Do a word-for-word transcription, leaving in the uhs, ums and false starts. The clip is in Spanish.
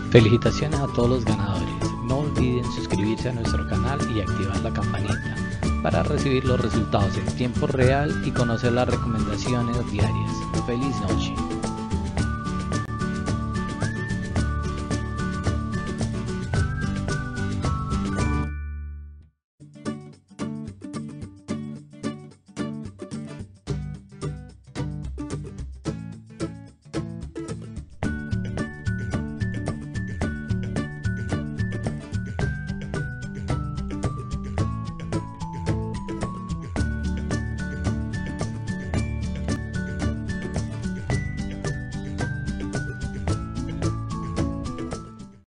Felicitaciones a todos los ganadores. No olviden suscribirse a nuestro canal y activar la campanita para recibir los resultados en tiempo real y conocer las recomendaciones diarias. ¡Feliz noche!